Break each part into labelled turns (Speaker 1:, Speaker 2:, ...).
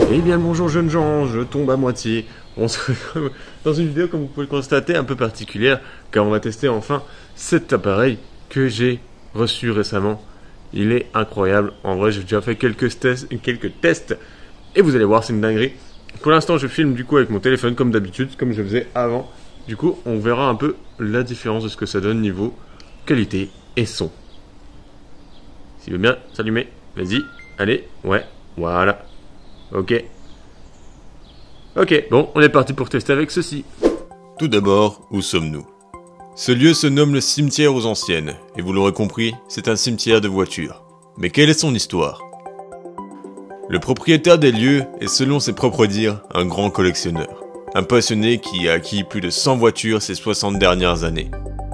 Speaker 1: Eh bien le bonjour jeunes gens, je tombe à moitié. On se retrouve dans une vidéo comme vous pouvez le constater un peu particulière car on va tester enfin cet appareil que j'ai reçu récemment. Il est incroyable, en vrai j'ai déjà fait quelques tests et vous allez voir c'est une dinguerie. Pour l'instant je filme du coup avec mon téléphone comme d'habitude, comme je faisais avant. Du coup on verra un peu la différence de ce que ça donne niveau qualité et son. S'il veut bien s'allumer, vas-y, allez, ouais, voilà. Ok. Ok, bon, on est parti pour tester avec ceci.
Speaker 2: Tout d'abord, où sommes-nous? Ce lieu se nomme le cimetière aux anciennes, et vous l'aurez compris, c'est un cimetière de voitures. Mais quelle est son histoire? Le propriétaire des lieux est, selon ses propres dires, un grand collectionneur. Un passionné qui a acquis plus de 100 voitures ces 60 dernières années.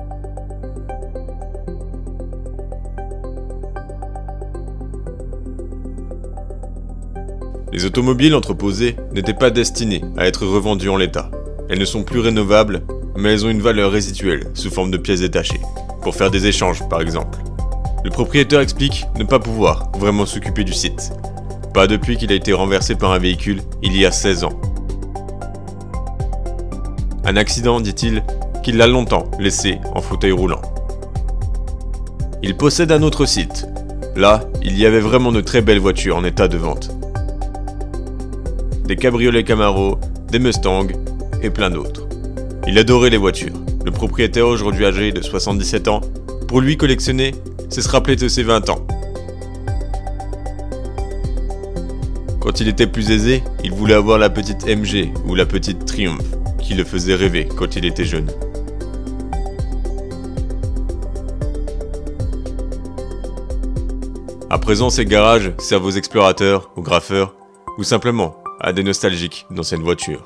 Speaker 2: Les automobiles entreposées n'étaient pas destinées à être revendues en l'état. Elles ne sont plus rénovables, mais elles ont une valeur résiduelle sous forme de pièces détachées, pour faire des échanges par exemple. Le propriétaire explique ne pas pouvoir vraiment s'occuper du site. Pas depuis qu'il a été renversé par un véhicule il y a 16 ans. Un accident, dit-il, qu'il l'a longtemps laissé en fauteuil roulant. Il possède un autre site. Là, il y avait vraiment de très belles voitures en état de vente. Des cabriolets Camaro, des Mustangs et plein d'autres. Il adorait les voitures. Le propriétaire, aujourd'hui âgé de 77 ans, pour lui collectionner, c'est se rappeler de ses 20 ans. Quand il était plus aisé, il voulait avoir la petite MG ou la petite Triumph, qui le faisait rêver quand il était jeune. À présent, ces garages servent aux explorateurs, aux graffeurs, ou simplement à des nostalgiques d'anciennes voitures.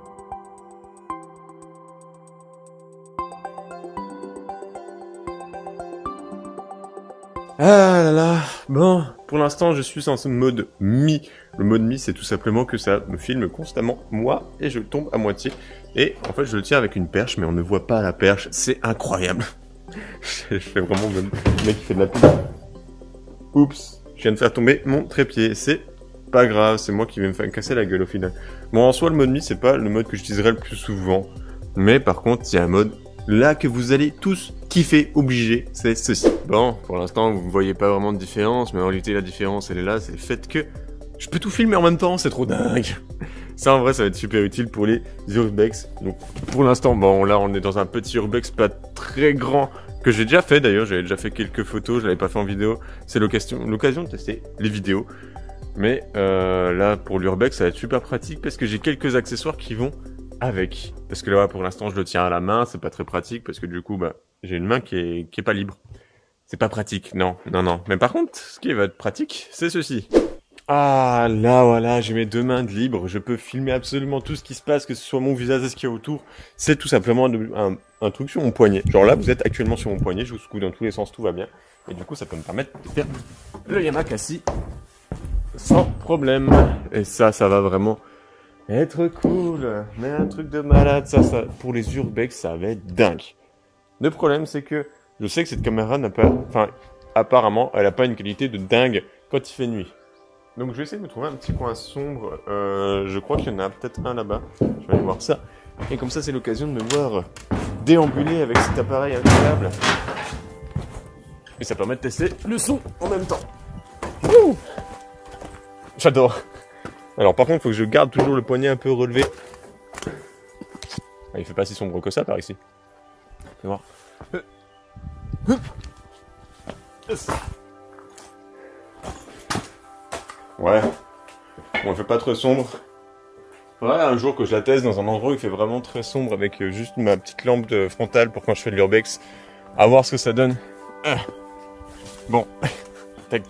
Speaker 1: Ah là là, bon, pour l'instant je suis en ce mode Mi. Le mode Mi c'est tout simplement que ça me filme constamment, moi, et je tombe à moitié. Et en fait je le tiens avec une perche, mais on ne voit pas la perche, c'est incroyable. Je fais vraiment le mec qui fait de la pub. Oups, je viens de faire tomber mon trépied, c'est pas grave, c'est moi qui vais me faire casser la gueule au final. Bon, en soi, le mode Mi, c'est pas le mode que j'utiliserai le plus souvent. Mais par contre, il y a un mode là que vous allez tous kiffer, obligé, c'est ceci. Bon, pour l'instant, vous ne voyez pas vraiment de différence, mais en réalité, la différence, elle est là, c'est le fait que je peux tout filmer en même temps, c'est trop dingue. Ça, en vrai, ça va être super utile pour les urbex. Donc, pour l'instant, bon, là, on est dans un petit urbex pas très grand, que j'ai déjà fait d'ailleurs, j'avais déjà fait quelques photos, je l'avais pas fait en vidéo. C'est l'occasion de tester les vidéos. Mais là, pour l'urbex, ça va être super pratique parce que j'ai quelques accessoires qui vont avec. Parce que là, pour l'instant, je le tiens à la main, c'est pas très pratique parce que du coup, bah, j'ai une main qui est pas libre. C'est pas pratique, non. Mais par contre, ce qui va être pratique, c'est ceci. Ah, là, voilà, j'ai mes deux mains de libre. Je peux filmer absolument tout ce qui se passe, que ce soit mon visage et ce qu'il y a autour. C'est tout simplement un truc sur mon poignet. Genre là, vous êtes actuellement sur mon poignet, je vous secoue dans tous les sens, tout va bien. Et du coup, ça peut me permettre de faire le Yamakasi sans problème. Et ça va vraiment être cool. Mais un truc de malade, ça, pour les urbex, ça va être dingue. Le problème, c'est que je sais que cette caméra n'a pas, enfin, apparemment, elle a pas une qualité de dingue quand il fait nuit. Donc, je vais essayer de me trouver un petit coin sombre. Je crois qu'il y en a peut-être un là-bas. Je vais aller voir ça. Et comme ça, c'est l'occasion de me voir déambuler avec cet appareil incroyable. Et ça permet de tester le son en même temps. Ouh, j'adore. Alors par contre, il faut que je garde toujours le poignet un peu relevé. Ah, il fait pas si sombre que ça par ici. Fais voir. Ouais. Bon, il fait pas trop sombre. Faudrait un jour que je la teste dans un endroit où il fait vraiment très sombre avec juste ma petite lampe de frontale pour quand je fais de l'urbex. À voir ce que ça donne. Bon. Tac.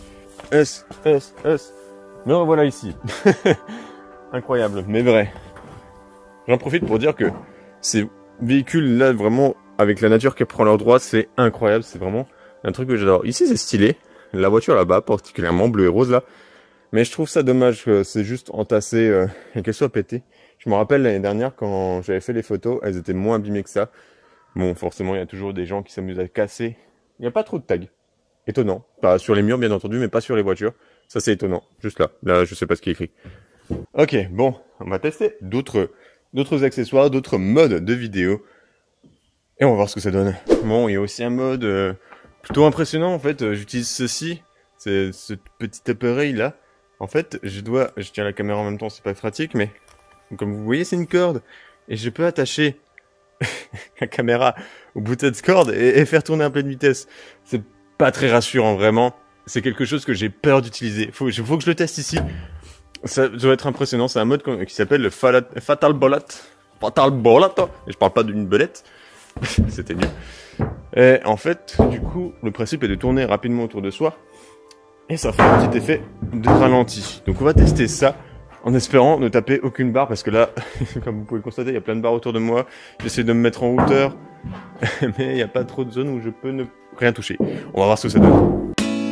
Speaker 1: Me revoilà ici. Incroyable, mais vrai. J'en profite pour dire que ces véhicules-là, vraiment, avec la nature qui prend leur droit, c'est incroyable. C'est vraiment un truc que j'adore. Ici, c'est stylé. La voiture là-bas, particulièrement bleu et rose là. Mais je trouve ça dommage que c'est juste entassé et qu'elle soit pétée. Je me rappelle l'année dernière, quand j'avais fait les photos, elles étaient moins abîmées que ça. Bon, forcément, il y a toujours des gens qui s'amusent à casser. Il n'y a pas trop de tags. Étonnant. Pas sur les murs, bien entendu, mais pas sur les voitures. Ça, c'est étonnant. Juste là. Là, je sais pas ce qui est écrit. Ok, bon, on va tester d'autres accessoires, d'autres modes de vidéo. Et on va voir ce que ça donne. Bon, il y a aussi un mode plutôt impressionnant en fait. J'utilise ceci, c'est ce petit appareil là. En fait, je tiens la caméra en même temps, c'est pas pratique, mais comme vous voyez, c'est une corde. Et je peux attacher la caméra au bout de cette corde et faire tourner à pleine vitesse. C'est pas très rassurant, vraiment. C'est quelque chose que j'ai peur d'utiliser. Faut que je le teste ici. Ça doit être impressionnant. C'est un mode qui s'appelle le Fatal Bullet. Fatal Bullet. Et je parle pas d'une belette. C'était nul. Et en fait, du coup, le principe est de tourner rapidement autour de soi. Et ça fait un petit effet de ralenti. Donc on va tester ça. En espérant ne taper aucune barre, parce que là, comme vous pouvez le constater, il y a plein de barres autour de moi. J'essaie de me mettre en hauteur, mais il n'y a pas trop de zones où je peux ne rien toucher. On va voir ce que ça donne.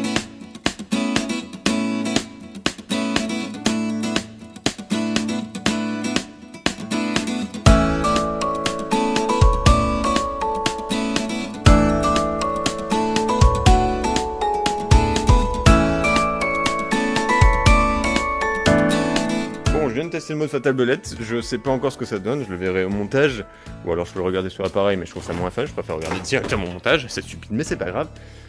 Speaker 1: Je viens de tester le mode Fatal Bullet, je sais pas encore ce que ça donne, je le verrai au montage, ou alors je peux le regarder sur l'appareil, mais je trouve ça moins fun, je préfère regarder directement au montage, c'est stupide, mais c'est pas grave.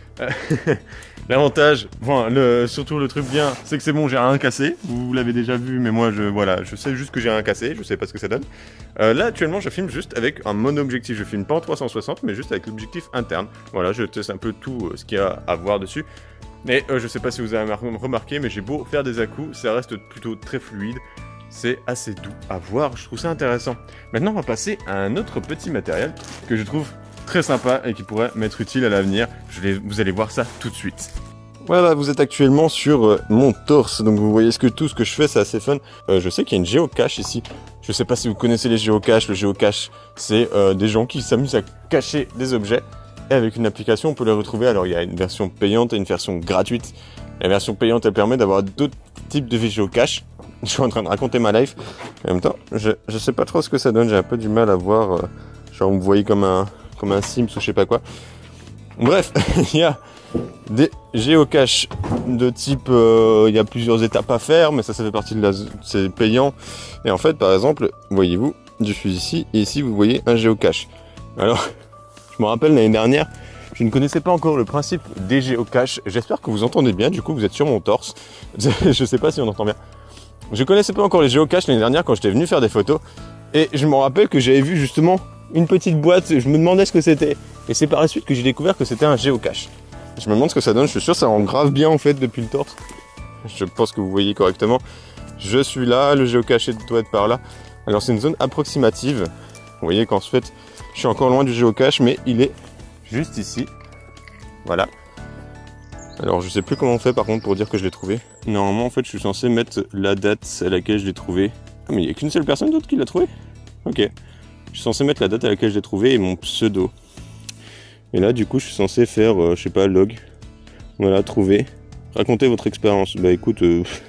Speaker 1: L'avantage, enfin, surtout le truc bien, c'est que c'est bon, j'ai rien cassé, vous l'avez déjà vu, mais moi, je sais juste que j'ai rien cassé, je sais pas ce que ça donne. Là, actuellement, je filme juste avec un mono-objectif, je filme pas en 360, mais juste avec l'objectif interne. Voilà, je teste un peu tout ce qu'il y a à voir dessus. Mais je sais pas si vous avez remarqué, mais j'ai beau faire des à-coups, ça reste plutôt très fluide. C'est assez doux à voir, je trouve ça intéressant. Maintenant, on va passer à un autre petit matériel que je trouve très sympa et qui pourrait m'être utile à l'avenir. Vous allez voir ça tout de suite. Voilà, vous êtes actuellement sur mon torse, donc vous voyez tout ce que je fais, c'est assez fun. Je sais qu'il y a une géocache ici. Je sais pas si vous connaissez les géocaches. Le géocache, c'est des gens qui s'amusent à cacher des objets. Et avec une application, on peut les retrouver. Alors, il y a une version payante et une version gratuite. La version payante, elle permet d'avoir d'autres types de géocaches. Je suis en train de raconter ma life. En même temps, je sais pas trop ce que ça donne. J'ai un peu du mal à voir. Genre, vous me voyez comme un Sims ou je sais pas quoi. Bref, il y a des géocaches de type... il y a plusieurs étapes à faire, mais ça fait partie de c'est payant. Et en fait, par exemple, voyez-vous, je suis ici, et ici, vous voyez un géocache. Alors, je me rappelle l'année dernière, je ne connaissais pas encore le principe des géocaches. J'espère que vous entendez bien, du coup, vous êtes sur mon torse. Je sais pas si on entend bien. Je connaissais pas encore les géocaches l'année dernière quand j'étais venu faire des photos. Et je me rappelle que j'avais vu justement une petite boîte, je me demandais ce que c'était. Et c'est par la suite que j'ai découvert que c'était un géocache. Je me demande ce que ça donne, je suis sûr que ça rend grave bien en fait depuis le torse. Je pense que vous voyez correctement. Je suis là, le géocache doit être par là. Alors c'est une zone approximative. Vous voyez qu'en fait, je suis encore loin du géocache, mais il est juste ici. Voilà. Alors je sais plus comment on fait par contre pour dire que je l'ai trouvé. Normalement en fait je suis censé mettre la date à laquelle je l'ai trouvé. Ah mais il n'y a qu'une seule personne d'autre qui l'a trouvé. Ok. Je suis censé mettre la date à laquelle je l'ai trouvé et mon pseudo. Et là du coup je suis censé faire, je sais pas, log. Voilà, trouver. Racontez votre expérience. Bah écoute,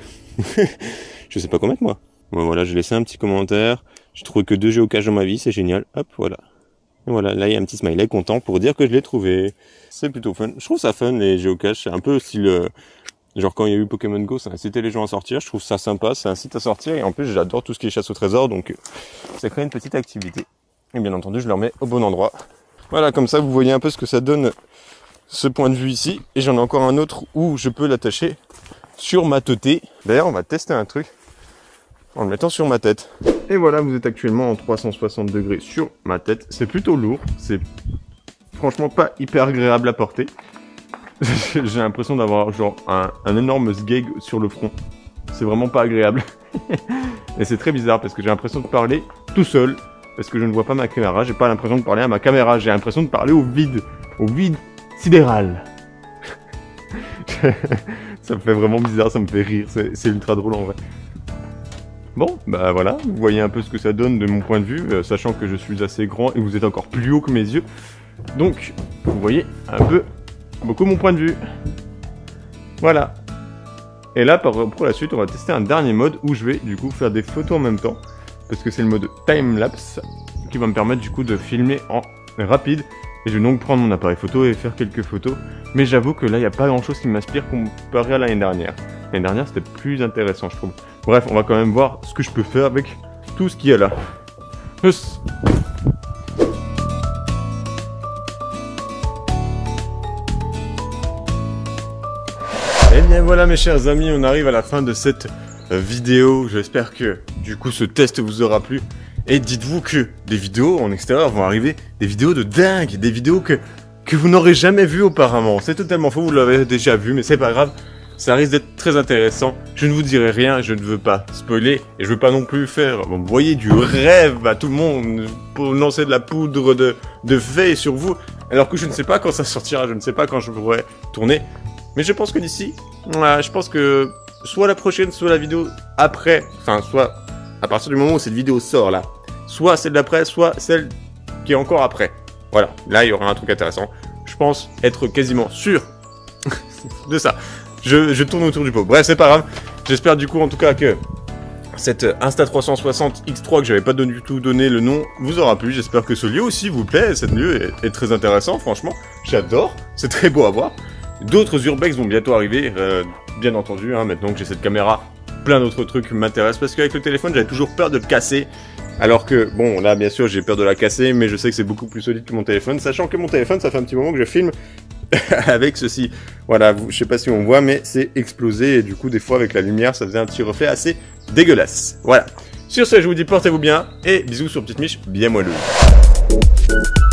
Speaker 1: je sais pas quoi mettre moi. Bon, voilà, j'ai laissé un petit commentaire. J'ai trouvé que 2 géocaches dans ma vie, c'est génial. Hop, voilà. Et voilà, là il y a un petit smiley content pour dire que je l'ai trouvé. C'est plutôt fun. Je trouve ça fun les géocaches. C'est un peu style... genre quand il y a eu Pokémon Go, ça incitait les gens à sortir. Je trouve ça sympa, ça incite à sortir. Et en plus j'adore tout ce qui est chasse au trésor. Donc ça crée une petite activité. Et bien entendu je le remets au bon endroit. Voilà, comme ça vous voyez un peu ce que ça donne ce point de vue ici. Et j'en ai encore un autre où je peux l'attacher sur ma teuté. D'ailleurs on va tester un truc en le mettant sur ma tête. Et voilà, vous êtes actuellement en 360 degrés sur ma tête. C'est plutôt lourd, c'est franchement pas hyper agréable à porter. J'ai l'impression d'avoir genre un énorme sgeg sur le front. C'est vraiment pas agréable. Et c'est très bizarre parce que j'ai l'impression de parler tout seul. Parce que je ne vois pas ma caméra, j'ai pas l'impression de parler à ma caméra, j'ai l'impression de parler au vide sidéral. Ça me fait vraiment bizarre, ça me fait rire, c'est ultra drôle en vrai. Bon, bah voilà, vous voyez un peu ce que ça donne de mon point de vue, sachant que je suis assez grand et vous êtes encore plus haut que mes yeux. Donc, vous voyez un peu, beaucoup mon point de vue. Voilà. Et là, pour la suite, on va tester un dernier mode où je vais du coup faire des photos en même temps. Parce que c'est le mode time-lapse qui va me permettre du coup de filmer en rapide. Et je vais donc prendre mon appareil photo et faire quelques photos. Mais j'avoue que là, il n'y a pas grand chose qui m'inspire comparé à l'année dernière. L'année dernière, c'était plus intéressant, je trouve. Bref, on va quand même voir ce que je peux faire avec tout ce qu'il y a là. Yes. Et bien voilà mes chers amis, on arrive à la fin de cette vidéo. J'espère que du coup ce test vous aura plu. Et dites-vous que des vidéos en extérieur vont arriver, des vidéos de dingue, des vidéos que vous n'aurez jamais vues auparavant. C'est totalement faux, vous l'avez déjà vu, mais c'est pas grave. Ça risque d'être très intéressant. Je ne vous dirai rien, je ne veux pas spoiler. Et je veux pas non plus faire, vous voyez, du rêve à tout le monde pour lancer de la poudre de fées sur vous. Alors que je ne sais pas quand ça sortira, je ne sais pas quand je pourrai tourner. Mais je pense que d'ici, je pense que soit la prochaine, soit la vidéo après, enfin, soit à partir du moment où cette vidéo sort là, soit celle d'après, soit celle qui est encore après. Voilà, là il y aura un truc intéressant. Je pense être quasiment sûr de ça. Je tourne autour du pot. Bref, c'est pas grave. J'espère du coup en tout cas que cette Insta360 X3 que j'avais pas du tout donné le nom vous aura plu. J'espère que ce lieu aussi vous plaît. Cet lieu est très intéressant, franchement. J'adore. C'est très beau à voir. D'autres urbex vont bientôt arriver, bien entendu. Hein, maintenant que j'ai cette caméra, plein d'autres trucs m'intéressent parce qu'avec le téléphone, j'avais toujours peur de le casser. Alors que, bon, là, bien sûr, j'ai peur de la casser, mais je sais que c'est beaucoup plus solide que mon téléphone, sachant que mon téléphone, ça fait un petit moment que je filme avec ceci. Voilà, je sais pas si on voit, mais c'est explosé, et du coup, des fois, avec la lumière, ça faisait un petit reflet assez dégueulasse. Voilà. Sur ce, je vous dis portez-vous bien, et bisous sur Petite Miche bien moelleuse.